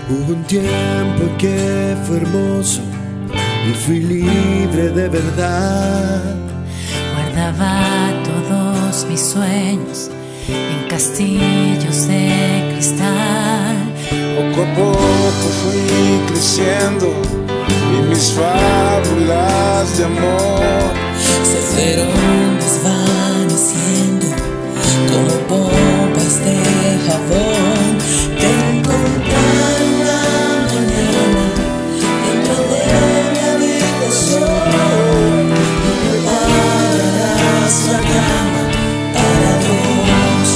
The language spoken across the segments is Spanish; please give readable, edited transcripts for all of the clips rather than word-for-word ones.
Hubo un tiempo en que fue hermoso y fui libre de verdad. Guardaba todos mis sueños en castillos de cristal. Poco a poco fui creciendo y mis fábulas de amor se fueron desvaneciendo como pompas de jabón. Te encontraré una mañana dentro de mi habitación y prepararás la cama para dos.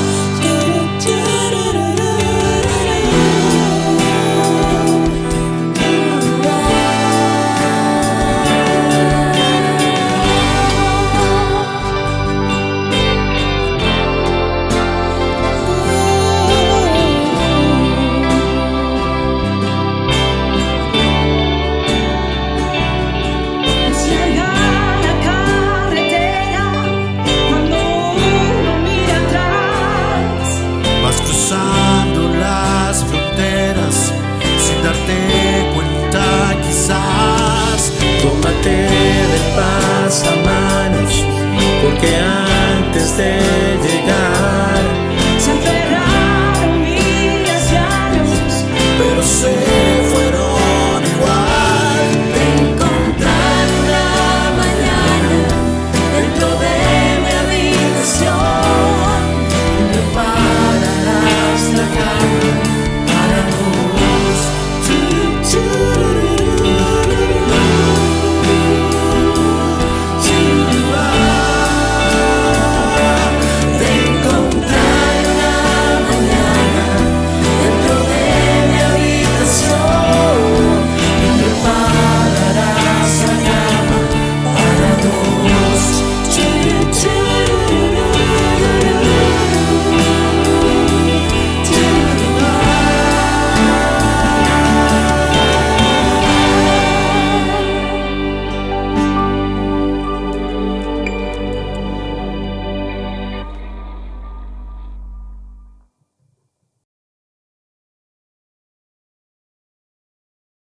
Cruzando las fronteras sin darte cuenta quizás. Tómate de pasamanos, porque antes de